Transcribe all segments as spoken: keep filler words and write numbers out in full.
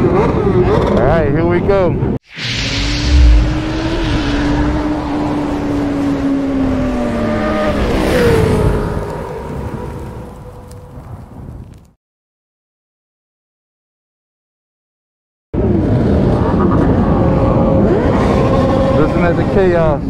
All right, here we go. Listen at the chaos.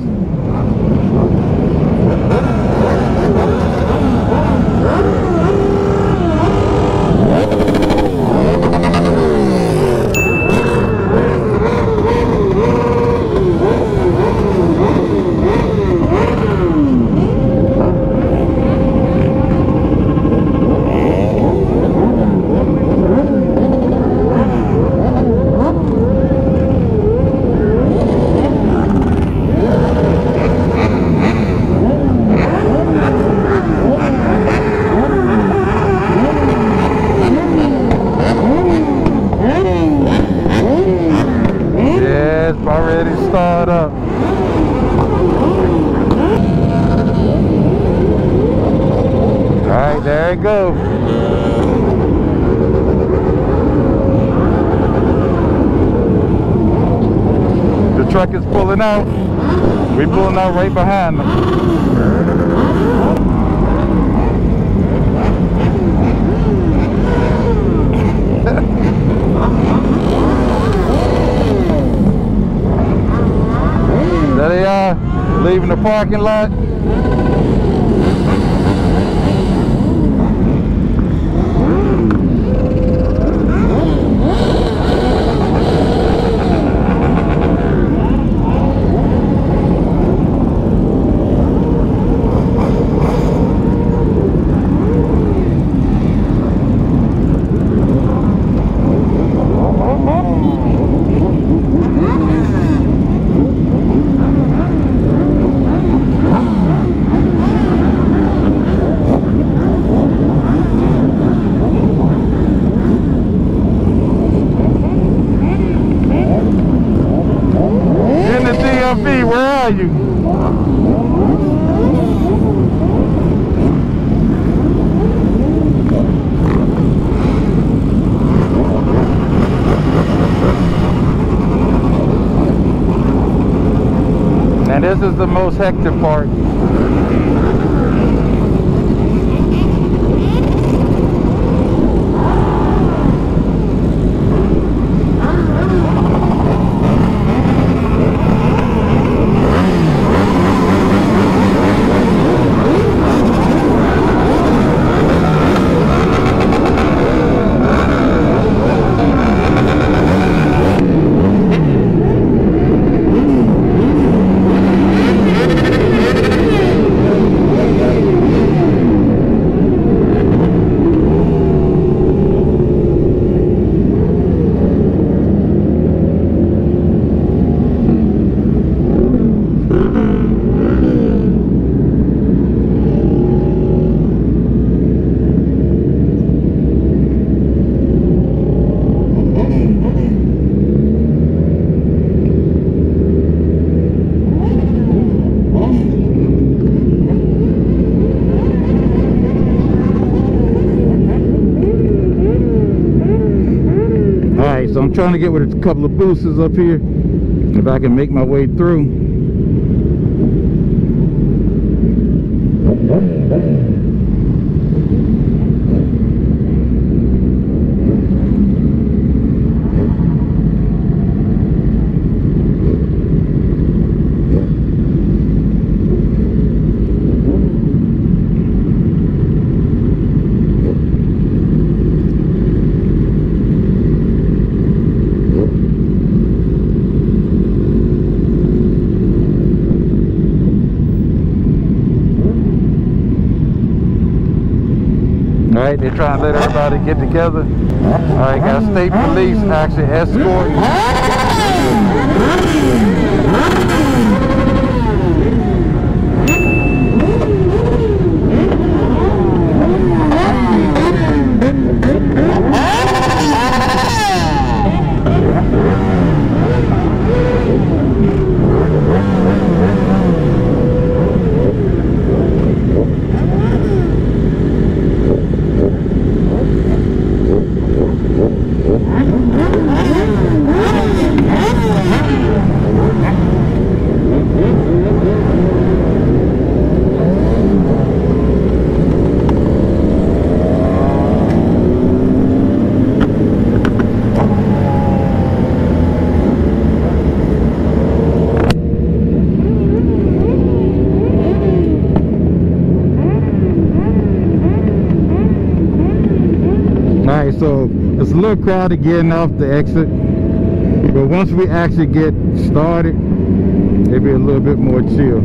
Already start up. All right, there it goes. The truck is pulling out. We're pulling out right behind them. There they are, leaving the parking lot. Where are you? And this is the most hectic part. So I'm trying to get with a couple of boosters up here, if I can make my way through. Alright, they're trying to let everybody get together. Alright, got state police actually escorting. little crowded getting off the exit, but once we actually get started, it'll be a little bit more chill.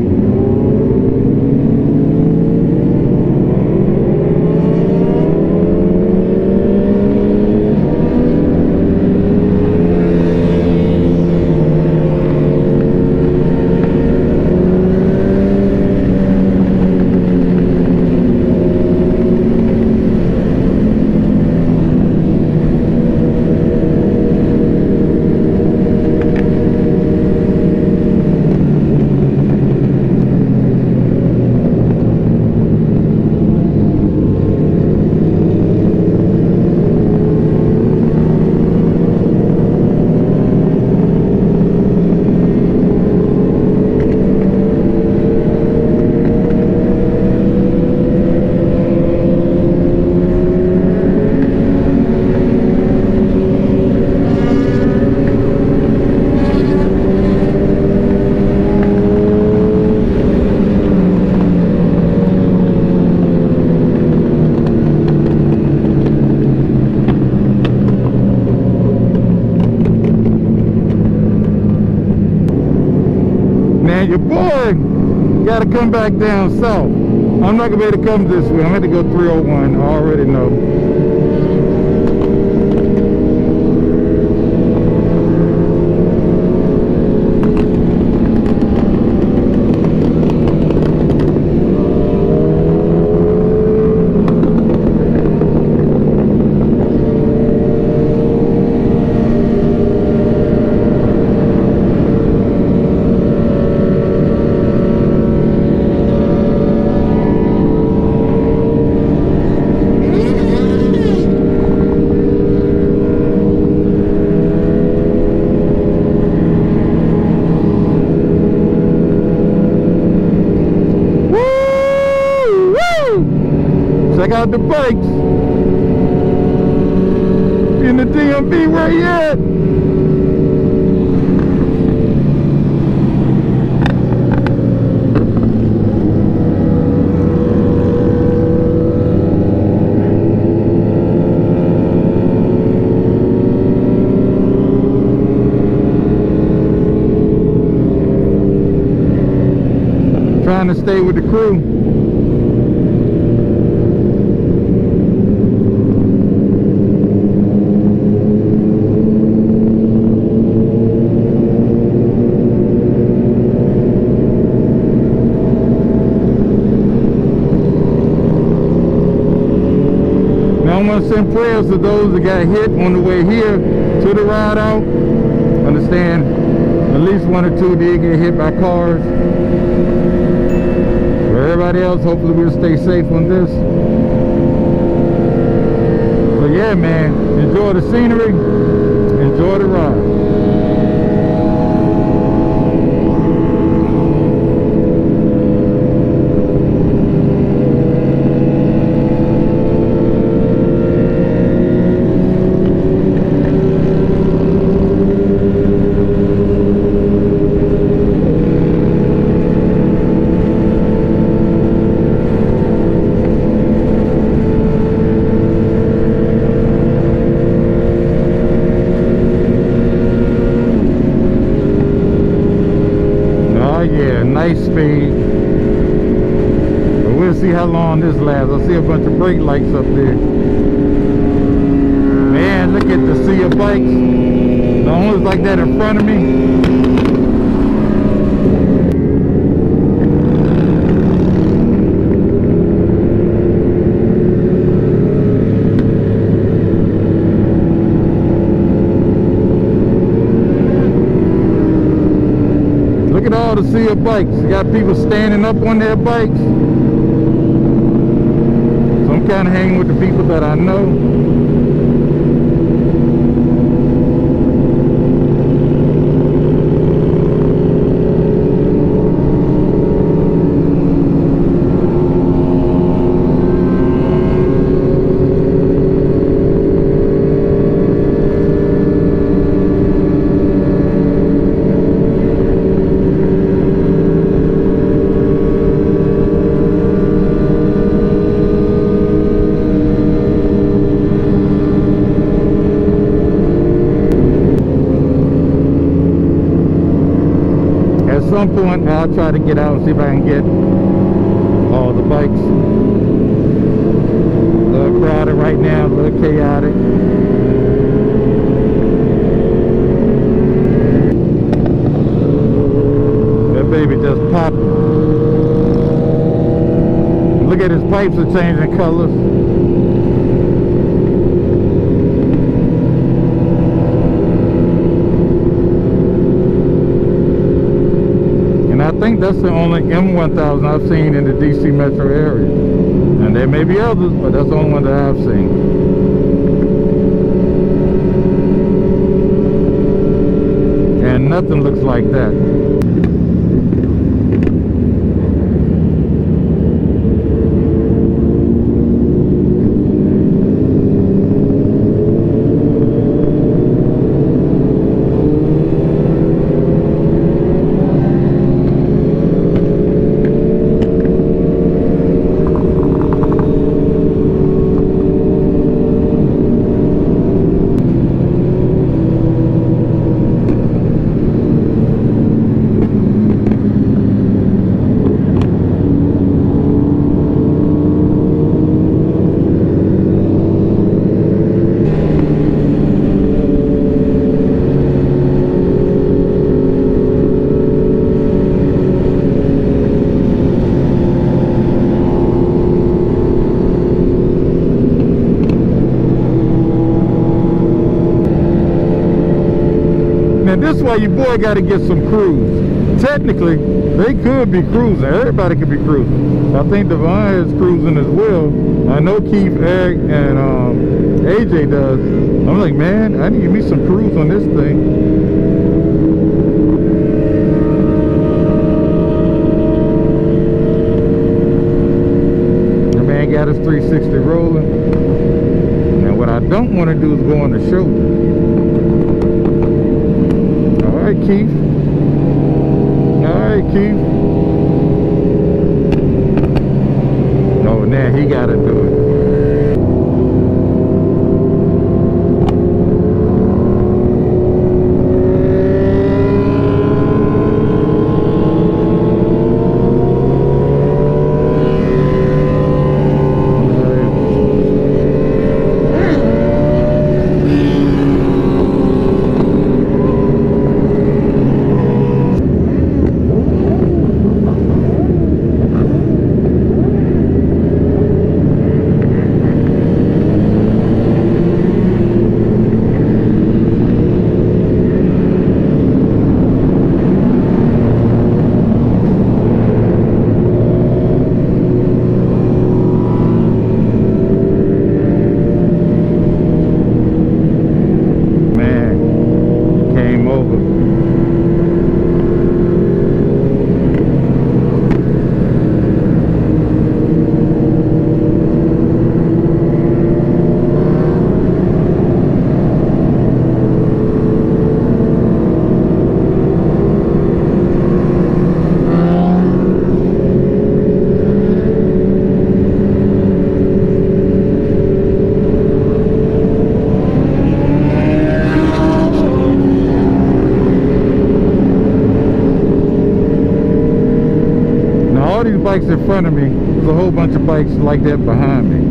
Man, your boy gotta come back down south. I'm not gonna be able to come this way. I'm gonna have to go three oh one. I already know. Check out the bikes in the D M V. Where you at? Trying to stay with the crew. I want to send prayers to those that got hit on the way here to the ride out. Understand, at least one or two did get hit by cars. For everybody else, hopefully we'll stay safe on this. So yeah, man, enjoy the scenery, enjoy the ride. Yeah, nice speed. But we'll see how long this lasts. I see a bunch of brake lights up there. Man, look at the sea of bikes. The ones like that in front of me. Look at all the sea of bikes. You got people standing up on their bikes. So I'm kind of hanging with the people that I know. some point I'll try to get out and see if I can get all the bikes. A little crowded right now, a little chaotic. That baby just popped. Look at his pipes are changing colors. I think that's the only M one thousand I've seen in the D C metro area. And there may be others, but that's the only one that I've seen. And nothing looks like that. This way your boy got to get some cruise. Technically, they could be cruising. Everybody could be cruising. I think Devon is cruising as well. I know Keith, Eric, and um, A J does. I'm like, man, I need me some cruise on this thing. The man got his three sixty rolling. And what I don't want to do is go on the shoulder. All right, Keith. All right, Keith. Oh, now he got to do it. Bikes in front of me, there's a whole bunch of bikes like that behind me.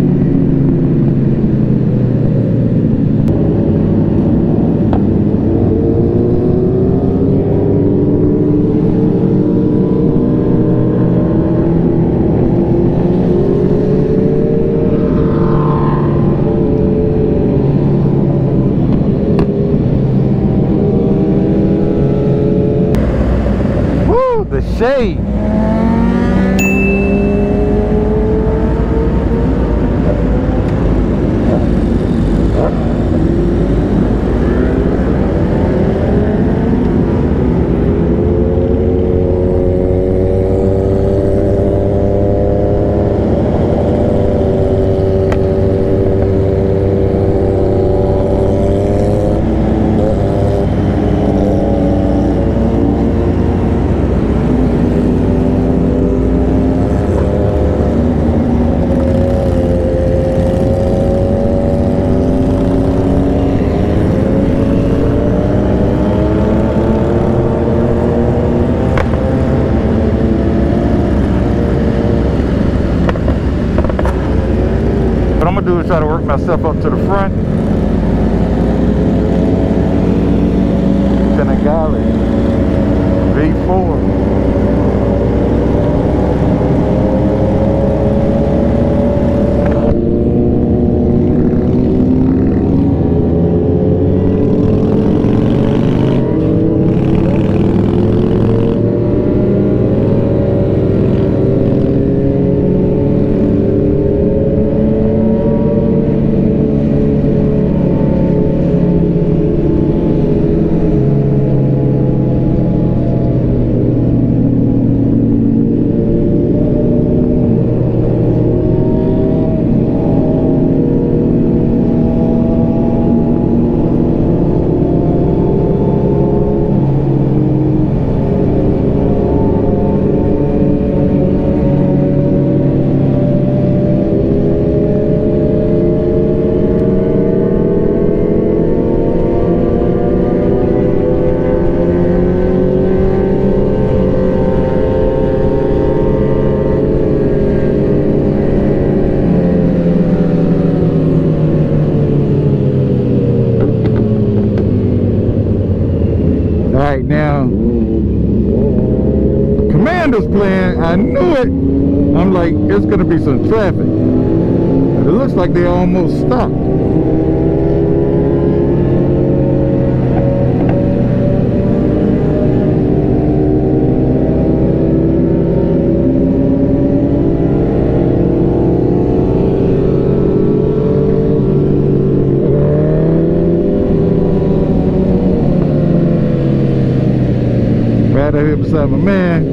Woo, the shade. try to work myself up to the front. Tenagali V four. Right now, Commander's playing. I knew it. I'm like, it's gonna be some traffic. But it looks like they almost stopped. Right here beside my man.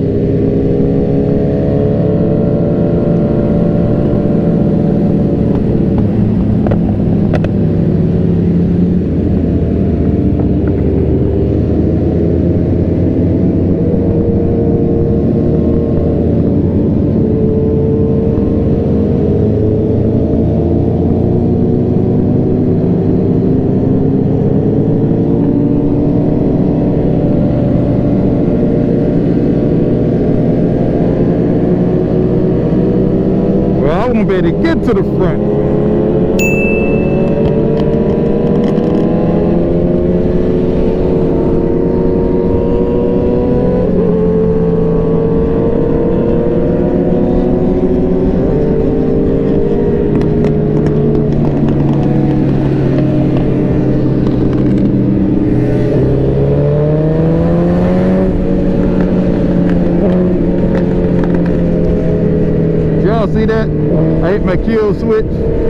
I won't be able to get to the front. See that? I hit my kill switch.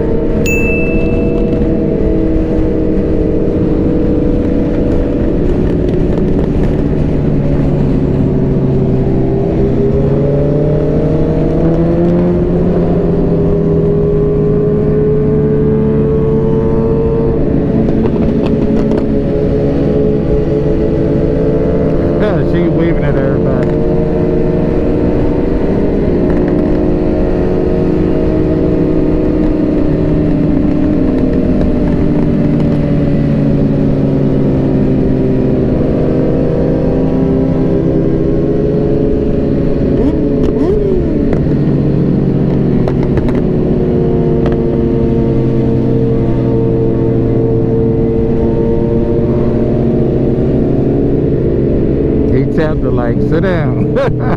Yeah, she waving at everybody. Tapped her like, sit down.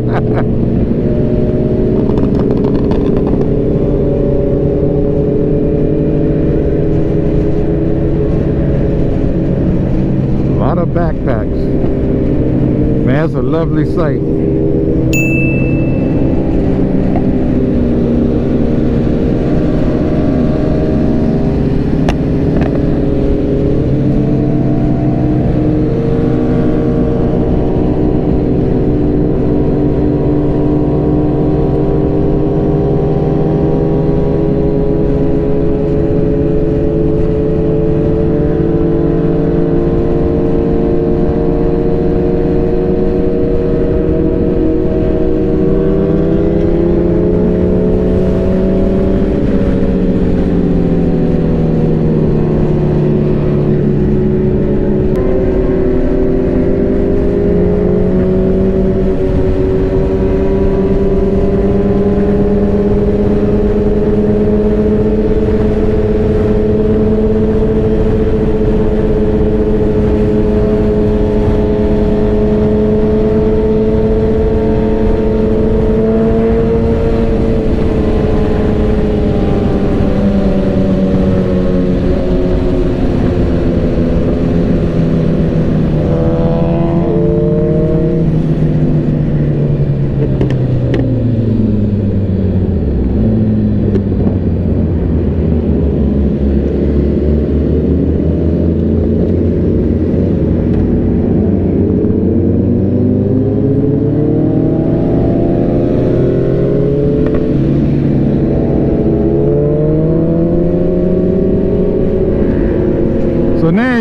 A lot of backpacks. Man, it's a lovely sight.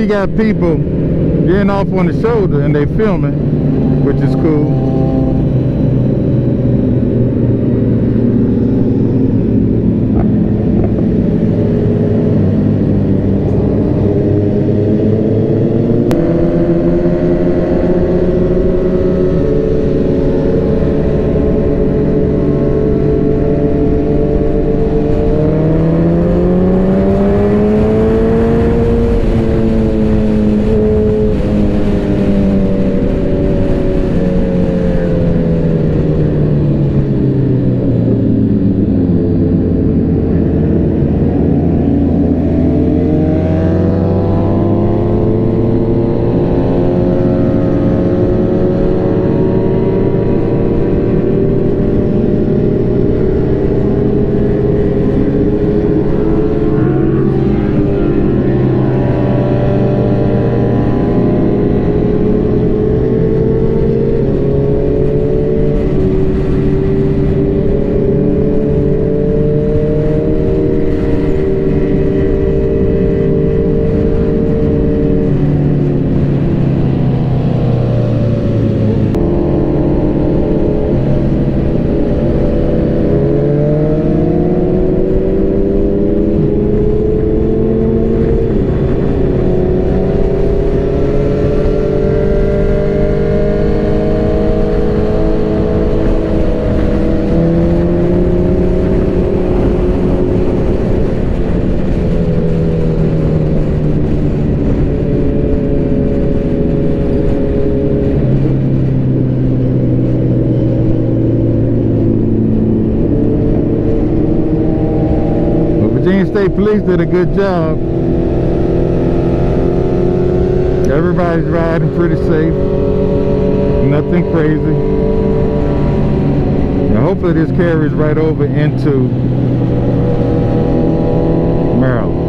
got people getting off on the shoulder and they filming, which is cool. State Police did a good job. Everybody's riding pretty safe. Nothing crazy. And hopefully this carries right over into Maryland.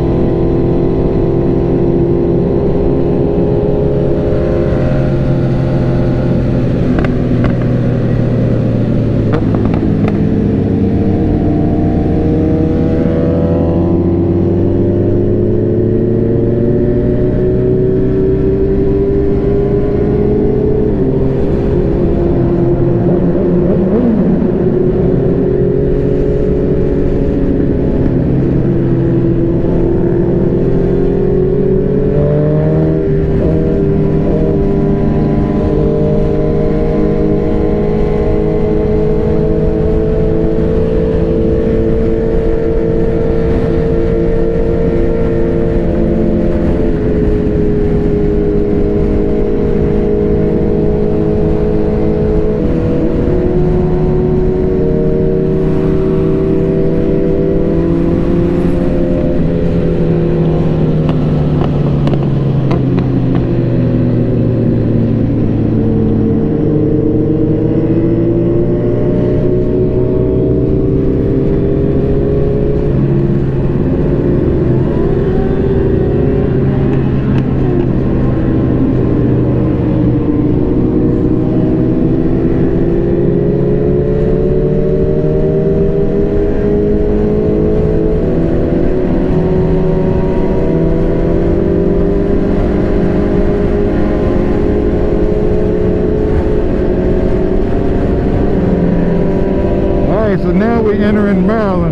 So now we're entering Maryland.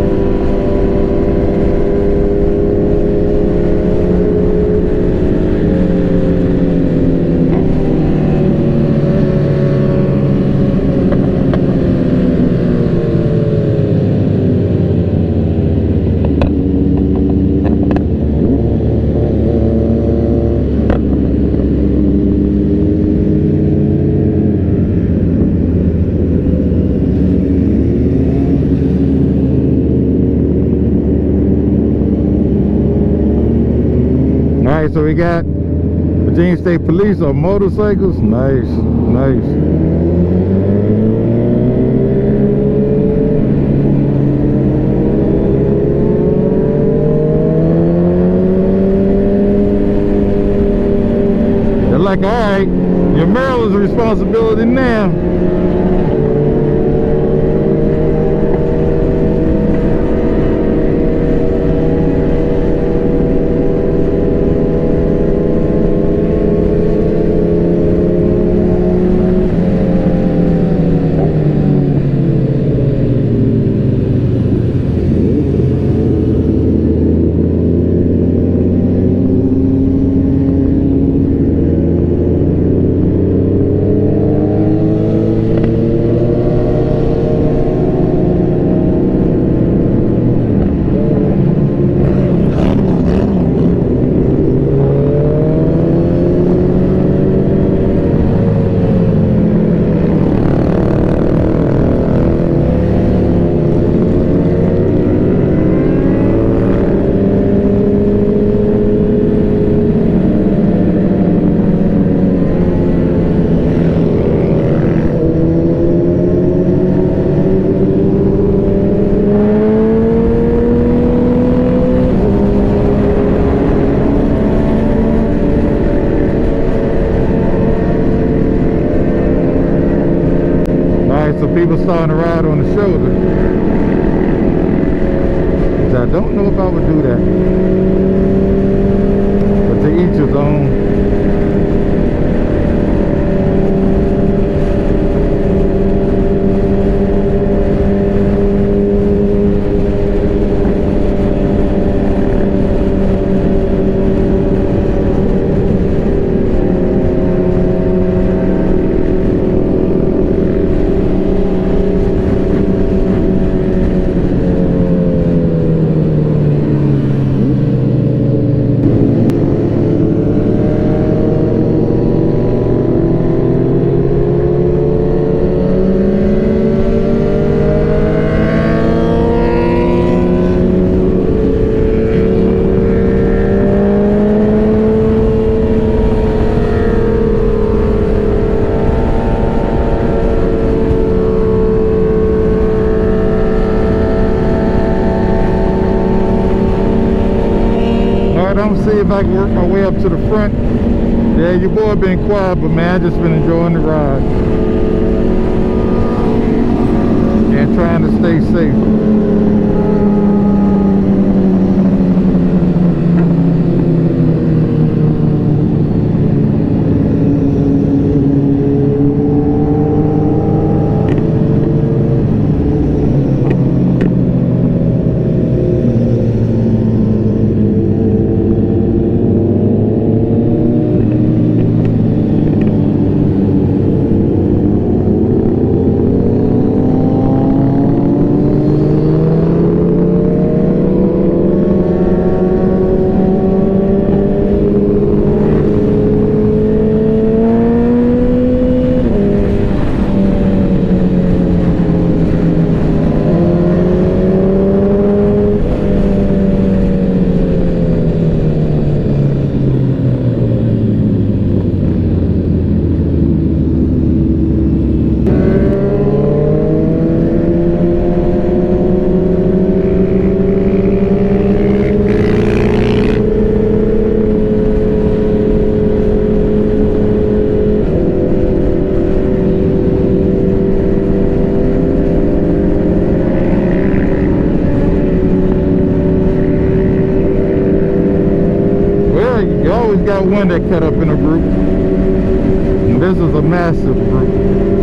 Alright, so we got Virginia State Police on motorcycles. Nice, nice. Like, all right, your Maryland's responsibility now. people starting to ride on the shoulder. I don't know if I would do that, but to each his own. I'm gonna see if I can work my way up to the front. Yeah, your boy been quiet, but man, I just been enjoying the ride and trying to stay safe. Got one that cut up in a group, and this is a massive group.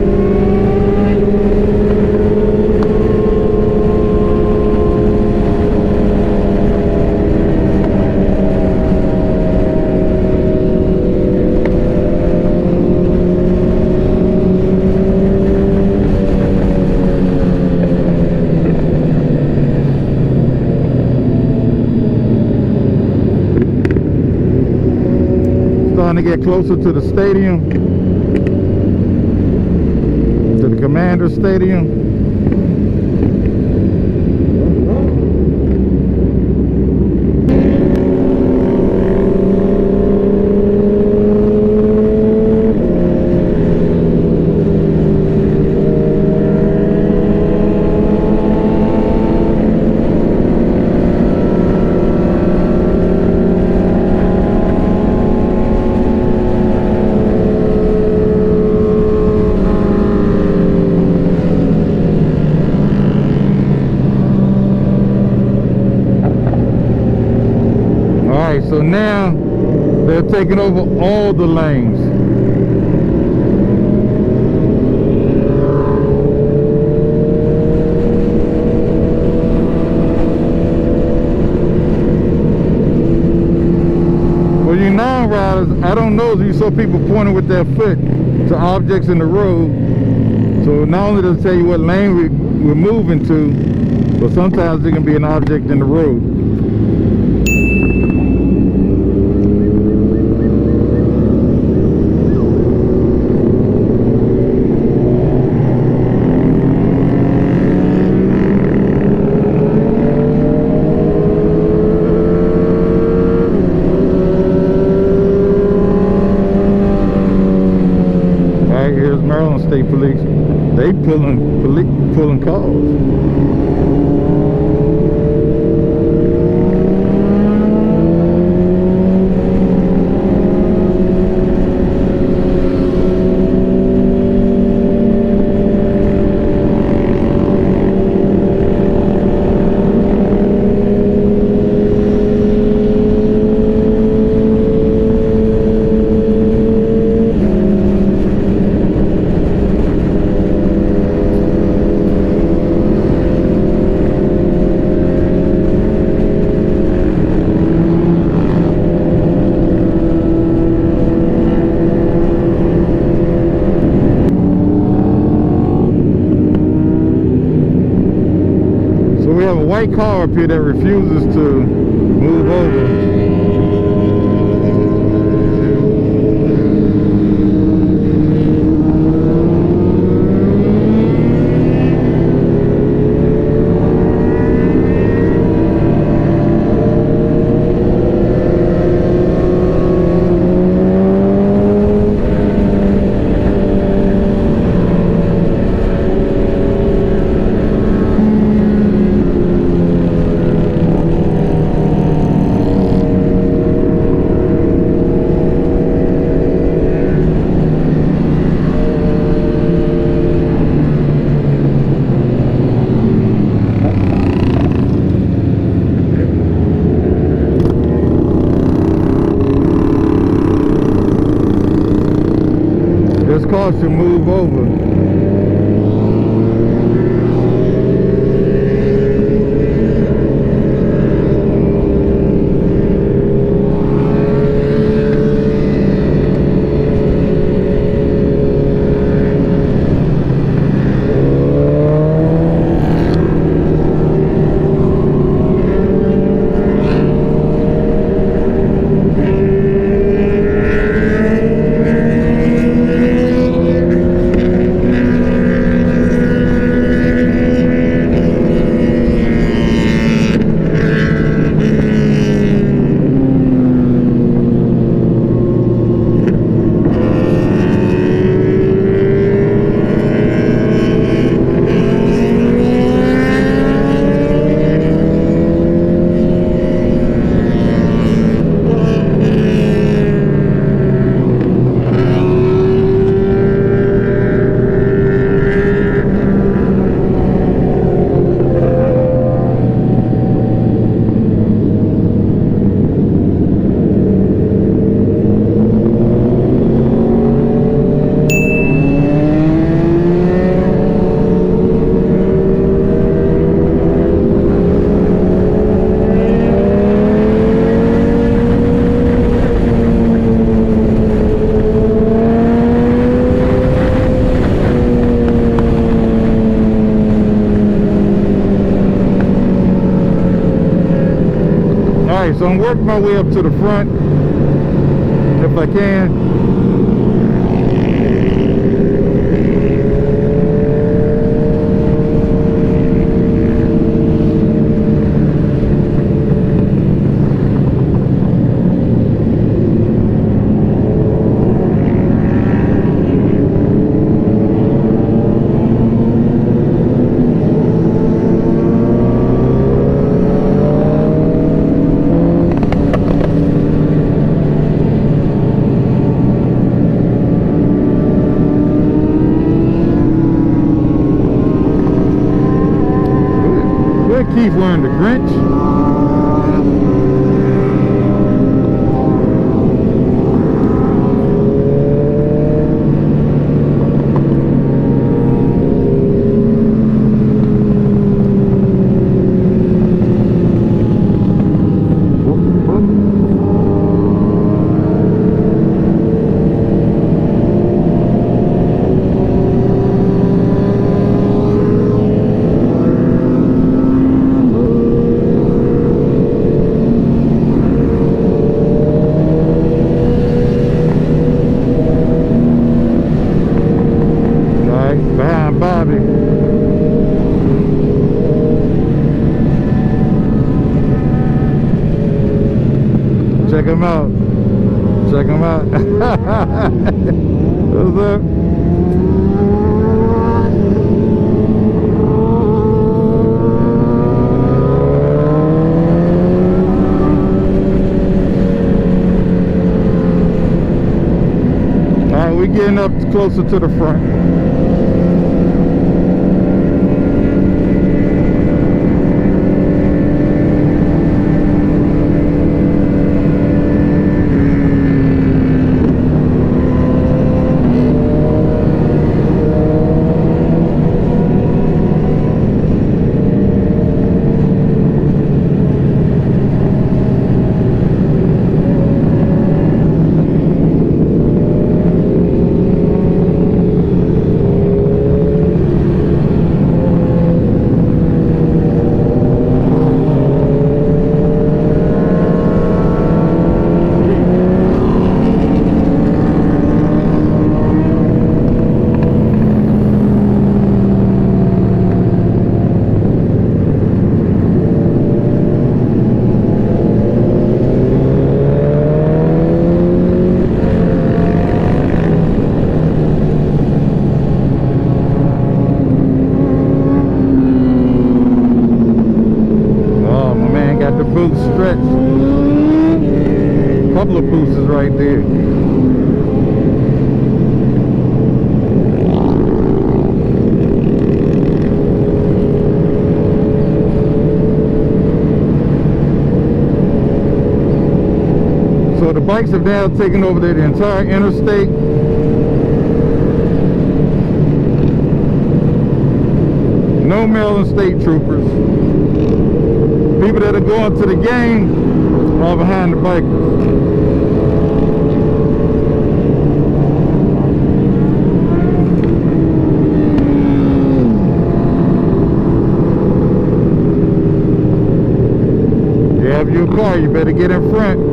To get closer to the stadium, to the Commander Stadium. So now they're taking over all the lanes. For you non-riders, I don't know if you saw people pointing with their foot to objects in the road. So not only does it tell you what lane we, we're moving to, but sometimes there can be an object in the road. Maryland State Police, they pulling pulling cars. white car up here that refuses to move over. This car should move over. Alright, so I'm working my way up to the front if I can. Keith wearing the Grinch. Bobby. Check him out. Check him out. What's up? Alright, we're getting up closer to the front. So the bikes have now taken over the entire interstate. No Maryland State Troopers. People that are going to the game are behind the bikers. You have your car, you better get in front.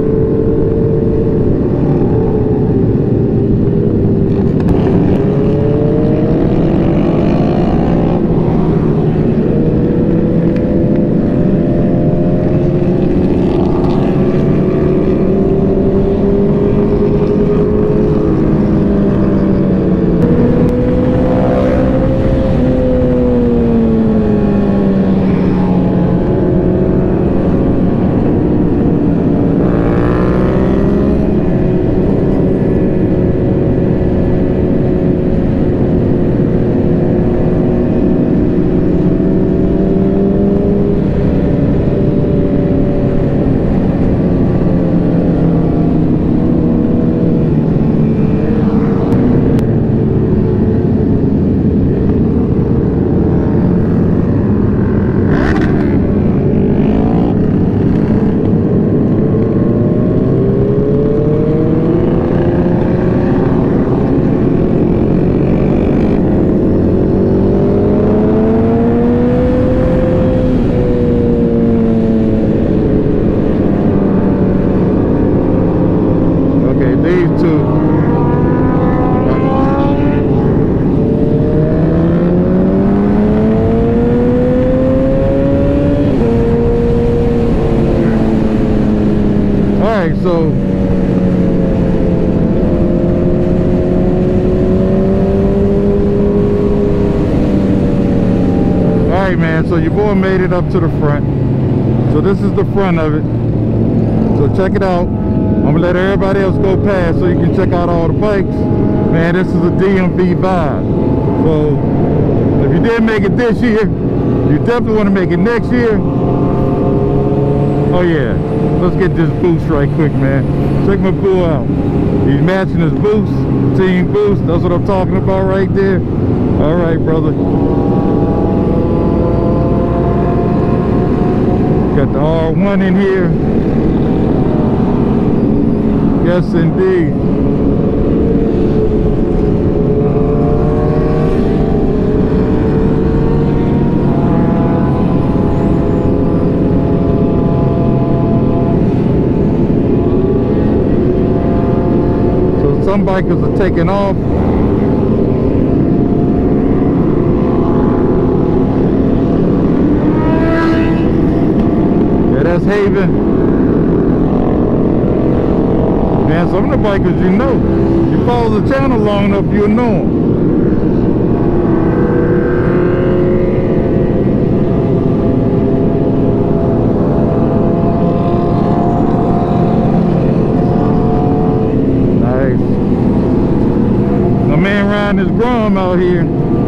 So alright, man, so your boy made it up to the front. So this is the front of it. So check it out. I'm gonna let everybody else go past so you can check out all the bikes. Man, this is a D M V vibe. So if you didn't make it this year, you definitely want to make it next year. Oh yeah, let's get this boost right quick, man. Check my boo out. He's matching his boost, team boost. That's what I'm talking about right there. All right, brother. Got the R one in here. Yes, indeed. Some bikers are taking off. Yeah, that's Haven. Man, some of the bikers you know. You follow the channel long enough, you'll know them. This Grom out here.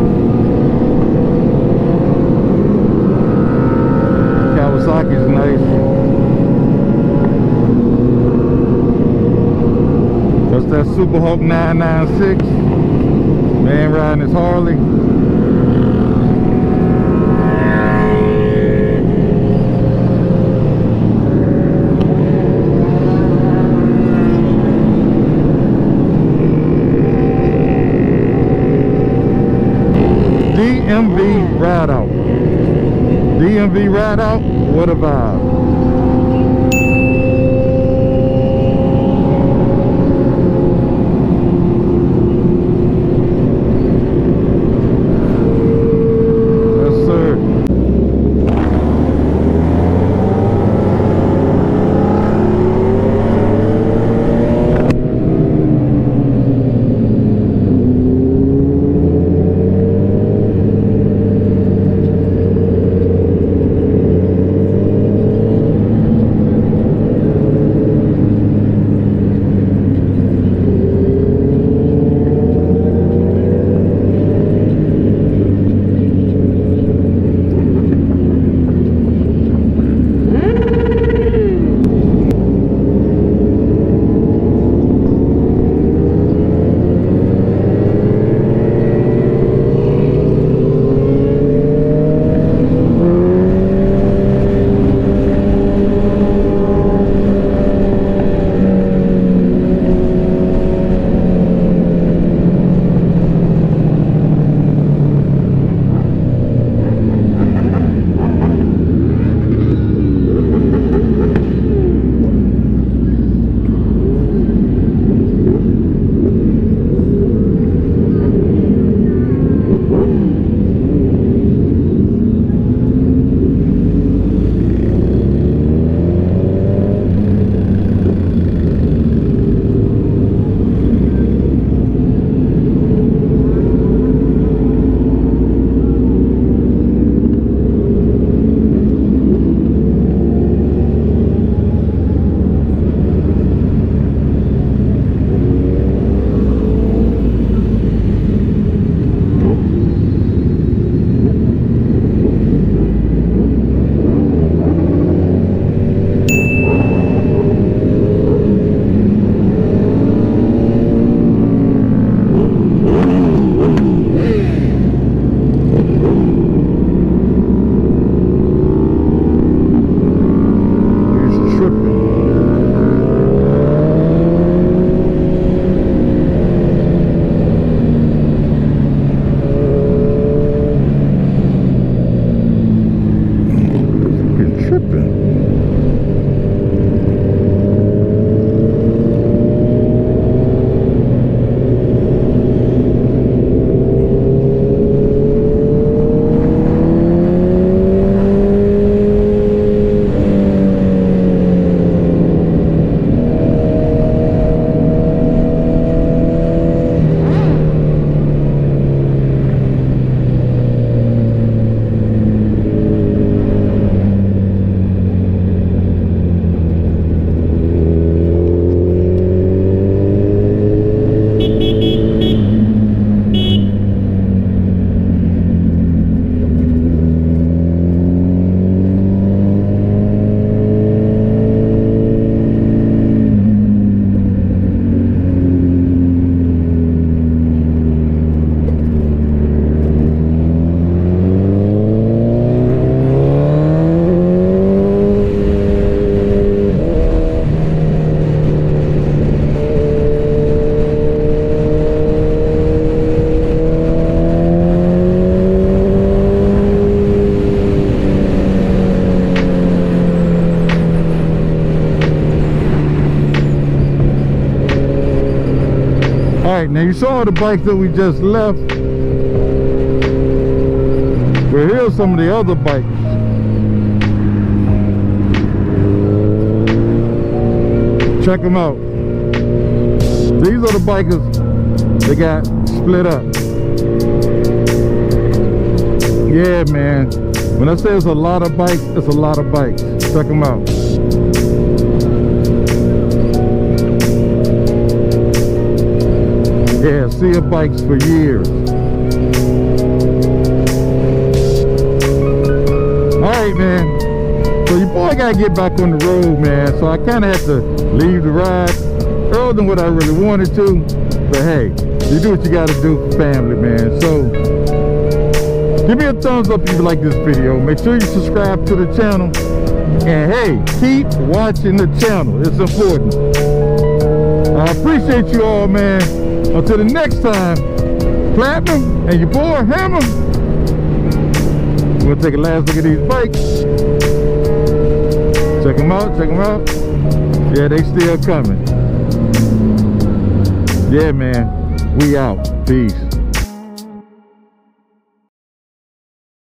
Kawasaki's nice. That's that Super Hulk nine ninety-six. Man riding his Harley. D M V Ride Out. D M V Ride Out, what a vibe. Alright, now you saw the bikes that we just left. Well, here's some of the other bikes. Check them out. These are the bikers that got split up. Yeah, man. When I say it's a lot of bikes, it's a lot of bikes. Check them out. Yeah, sea of bikes for years. Alright, man. So your boy gotta get back on the road, man. So I kinda had to leave the ride earlier than what I really wanted to. But hey, you do what you gotta do for family, man. So give me a thumbs up if you like this video. Make sure you subscribe to the channel. And hey, keep watching the channel. It's important. I appreciate you all, man. Until the next time, Platinum and your boy Hammer. We're gonna take a last look at these bikes. Check them out, check them out. Yeah, they still coming. Yeah, man. We out. Peace.